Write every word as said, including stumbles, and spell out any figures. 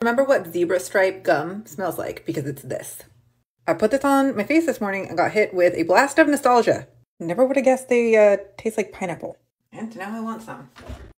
Remember what zebra stripe gum smells like because it's this. I put this on my face this morning and got hit with a blast of nostalgia. Never would have guessed they uh, taste like pineapple. And now I want some.